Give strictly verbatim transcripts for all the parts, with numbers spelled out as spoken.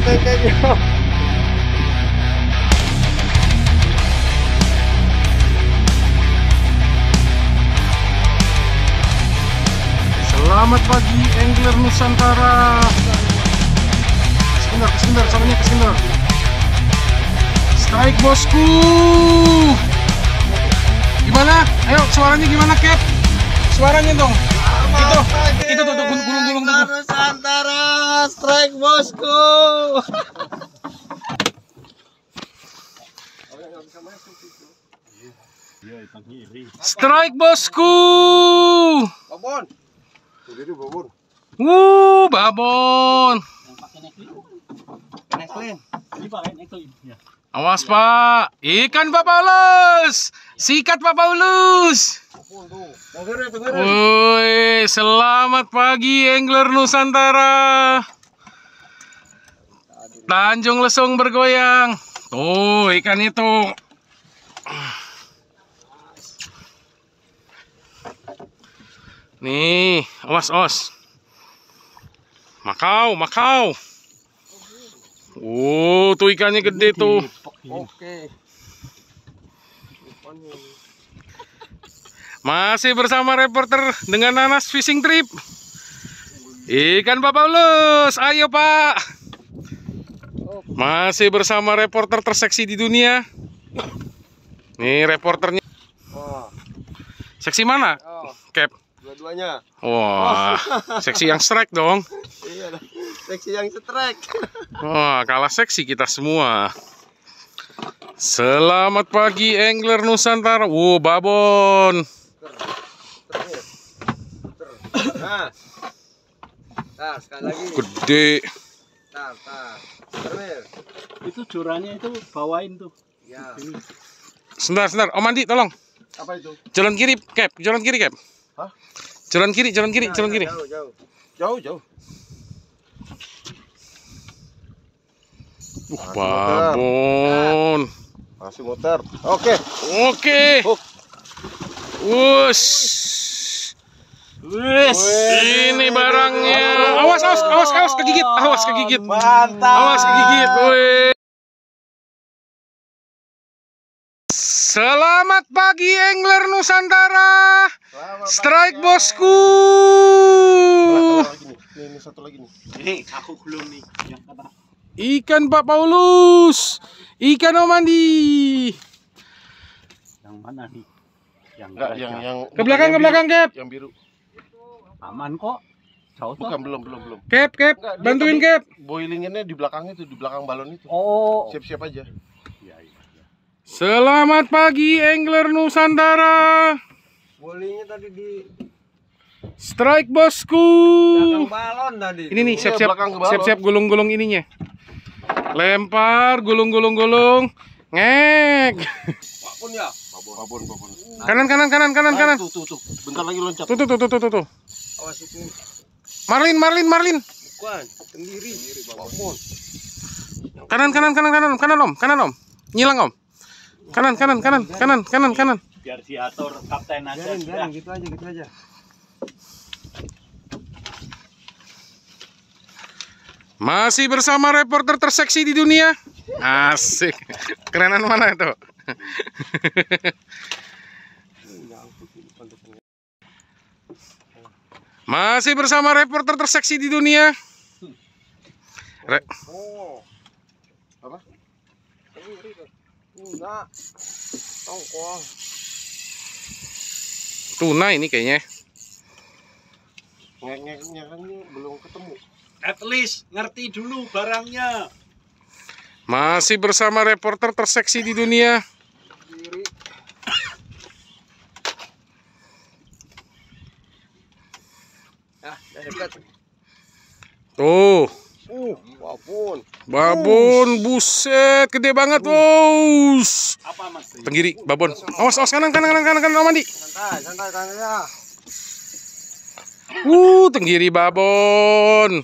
kontennya. Selamat pagi angler Nusantara. Kesindor, kesindor, caranya kesindor. Strike bosku. Gimana? Ayo suaranya gimana, Cap? Suaranya dong. Itu, itu tuh, tuh gulung-gulung tuh. Nusantara, strike bosku. Strike bosku. Babon. Udah deh babon. Wuh, babon. Awas Pak, ikan Pak Paulus. Sikat Pak Paulus. Woi, selamat pagi angler Nusantara. Tanjung Lesung bergoyang. Tuh ikan itu. Nih, awas awas. Makau, makau. Oh, tuh ikannya gede tuh. Oke. Masih bersama reporter dengan Nanas Fishing Trip. Ikan Pak Paulus, ayo Pak. Masih bersama reporter terseksi di dunia. Nih reporternya. Oh. Seksi mana? Oh. Cap. Dua-duanya. Wah, seksi yang strike dong. Iya, seksi yang strike. Wah, kalah seksi kita semua. Selamat pagi angler Nusantara. Wow, babon. Nah. Nah, sekali lagi. Gede. Tar, tar. Termir. Itu jorannya itu bawain tuh. Ya. Sebentar, sebentar. Om Andi, tolong. Apa itu? Jalan kiri, Cap. Jalan kiri, Cap. Hah? Jalan kiri, jalan kiri, Nah, jalan ya, kiri. Jauh, jauh. Jauh, jauh. Uh, babon. Masih muter. Oke. Oke. Hook. Wush. Wes. Ini barangnya. Awas, awas, awas, awas kegigit. Awas kegigit. Mantap. Awas kegigit. Woi. Selamat pagi angler Nusantara. Selamat Strike pagi, bosku. Lagi nih. Nih, ini satu lagi nih. Hei, aku belum nih. Yang kata. Ikan Pak Paulus. Ikan Om Andi. Yang mana nih? Yang Enggak, gajah. yang yang Ke belakang, ke belakang, Cap. Yang biru. Aman kok. Jauh tuh. Bukan, belum, belum, belum. Cap, Cap. Enggak, dia Bantuin, tadi Cap. Boilingannya di belakang itu, di belakang balon itu. Oh. Siap-siap aja. Iya, iya, iya. Selamat pagi angler Nusantara. Boilingnya tadi di Strike bosku. belakang balon tadi. Ini nih, Iya, siap-siap, belakang ke balon. siap-siap gulung-gulung ininya. Lempar, gulung-gulung-gulung. Ngek. Babon ya? Babon, babon, babon. Kanan, kanan, kanan, kanan, Nah, kanan. Tuh, tuh, tuh. Bentar lagi loncat. Tuh, tuh, tuh, tuh, tuh, tuh. Awas itu. Marlin, Marlin, Marlin. Bukan, sendiri. Babon. Kanan, kanan, kanan, kanan, kanan om, kanan om. Nyilang om. Kanan, kanan, kanan, kanan, kanan, kanan. Biar diatur kapten aja. Biarin, biarin, sudah. gitu aja, gitu aja. Masih bersama reporter terseksi di dunia. Asik. Kerenan mana itu? Masih bersama reporter terseksi di dunia. Re Oh. Apa? Enggak. Tongkol. Tuna ini kayaknya. Ngek-ngeknya kan ini belum ketemu. At least ngerti dulu barangnya. Masih bersama reporter terseksi di dunia. Kiri. Ah, udah dekat. Tuh, Uh, babon. babon, buset, gede banget, wow. Apa mas? Tenggiri, babon. Awas, awas kanan, kanan, kanan, kanan, kanan, Om Andi. Santai, santai, santai ya. Uh, tenggiri babon.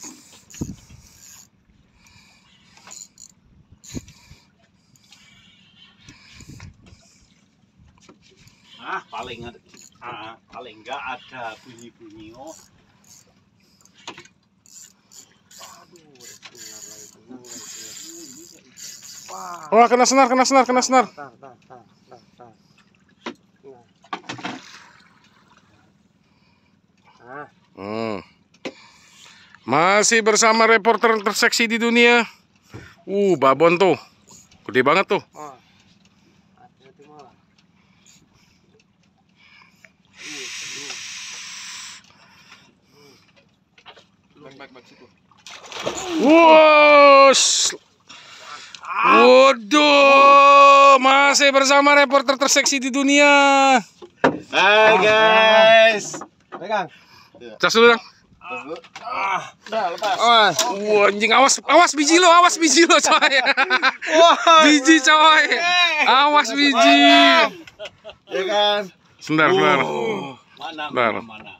Ah, paling ah, paling enggak ada bunyi-bunyi. Oh, Aduh, benar lagi. Wah. Wah, kena senar, kena senar, kena senar. Tar, tar, tar, tar, tar. Nah. Hmm. Masih bersama reporter terseksi di dunia. Uh, babon tuh. Gede banget tuh. Oh. Hati-hati malah. Wush. Waduh, masih bersama reporter terseksi di dunia. Hai guys. Pegang. Cas dulu dong. Ah, udah lepas. Awas. Wah, anjing, awas, awas biji lo, awas biji lo coy. Biji coy. Awas biji. Ya kan? Sebentar, sebentar. Mana, Bentar. mana, mana.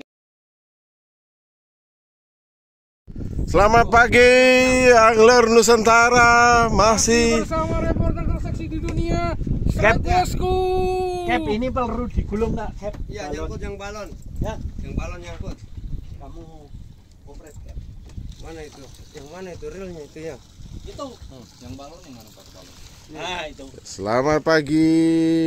Selamat pagi, angler Nusantara masih Bersama reporter terseksi di dunia. Cap. Bosku. Cap, ini perlu digulung nggak, Cap? Iya, nyangkut yang balon. Ya. Yang balon nyangkut. Kamu operate, Cap. Mana itu? Yang mana itu realnya itu ya? Itu. yang balon yang mana, Pak? Balon. Nah, itu. Selamat pagi,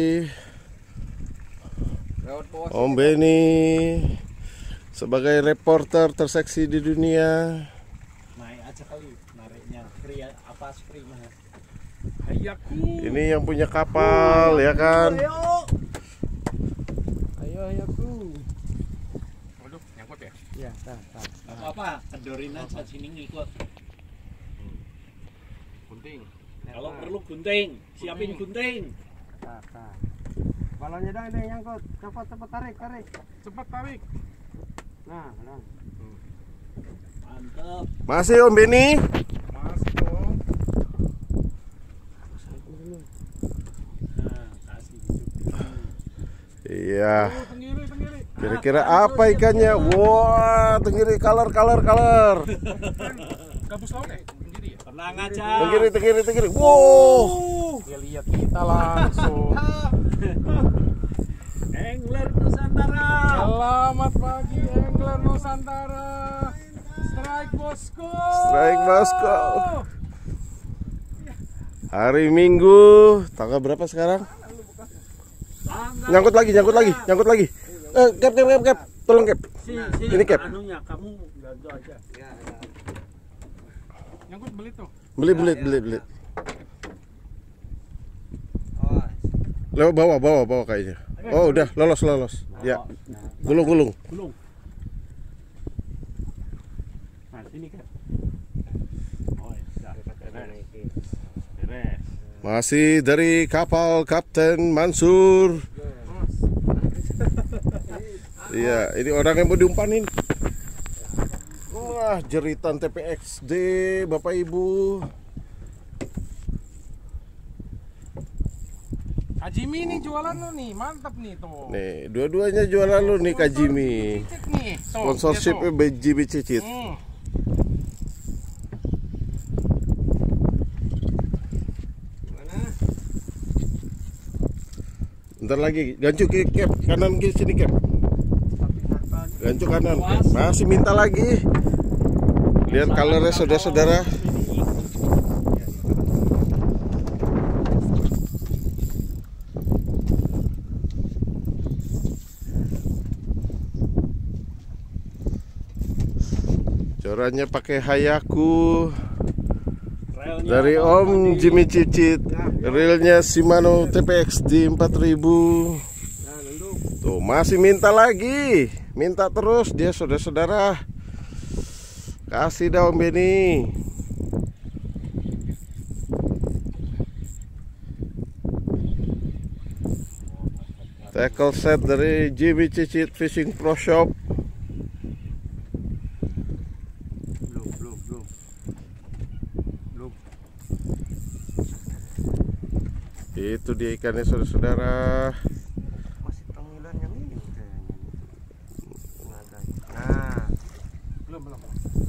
Lewat bawah. Om Benny sebagai reporter terseksi di dunia. Naik aja kali nariknya. Free apa free mah? Hayaku. Ini yang punya kapal ya kan? Ayo. Ayo, ayo ku. Waduh, nyangkut ya. Ya, tar, tar. Apa? Kedorin aja sini ngikut. Gunting. Kalau perlu gunting, siapin gunting. Tar, tar. Balonnya dong ada yang nyangkut. Cepat, cepat tarik, tarik. Cepat tarik. Nah, nah. Mantap. Masih Om Benny? Masih dong. Nah, kasih hidup. Iya. Oh, tenggiri, tenggiri. Kira-kira apa ikannya? Wah, tenggiri color, color, color. Gabus laut ya? Tenggiri ya? Tenang aja. Tenggiri, tenggiri, tenggiri. Wow. Dia lihat kita langsung. Angler Nusantara. Selamat pagi angler Nusantara. Strike bosku. Strike bosku. Hari Minggu, tanggal berapa sekarang? Tanggal Nyangkut lagi, nyangkut lagi, nyangkut lagi. Eh, cap, cap, cap, cap. Tolong cap. Si, si, Ini, Cap. anunya kamu gantu aja. Ya, ya. Nyangkut belit tuh. Beli, beli, beli, beli. Awas. Lewat bawah, bawah, bawah kayaknya. Oh, udah lolos, lolos. Ya, gulung, gulung. Gulung. Nah, sini kan. Oh, ya. Beres. Beres. Masih dari kapal Kapten Mansur. Iya, ini orang yang mau diumpanin. Wah, jeritan T P X D, Bapak Ibu. Kak Jimmy nih jualan lo nih, mantap nih tuh. Nih, dua-duanya jualan lu nih Kak Jimmy. Cicit nih. Tuh, Sponsorshipnya dia tuh. B J B Cicit. Hmm. Gimana? Ntar lagi, gancu ke cap kanan ke sini cap. Gancu kanan. Masih minta lagi. Lihat colornya saudara-saudara. Corannya pakai Hayaku Relnya dari apa Om tadi? Jimmy Cicit. Realnya Shimano T P X D empat ribu. Nah, nunduk. Tuh masih minta lagi. Minta terus dia saudara-saudara. Kasih dah Om Benny. Tackle set dari Jimmy Cicit Fishing Pro Shop. Belum, belum, belum. Belum. Itu dia ikannya saudara-saudara. Masih panggilan yang ini kayaknya. Nah, Belum, belum.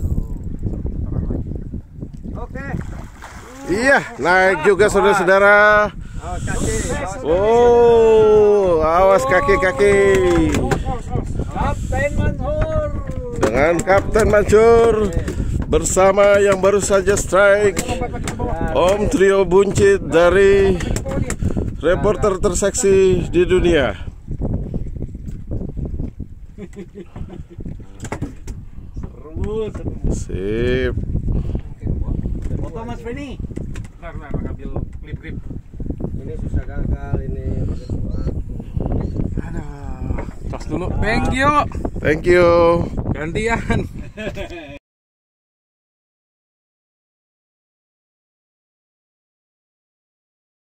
oke. Iya, naik juga saudara-saudara. Oh, kaki. Oh, awas kaki-kaki. Kapten Mansur. Dengan Kapten Mansur bersama yang baru saja strike, Om Trio Buncit dari reporter terseksi di dunia. Sip. Foto Mas Benny. Bentar, bentar, ambil klip-klip. Ini susah gagal ini. Aduh, tos dulu. Thank you. Thank you. Gantian.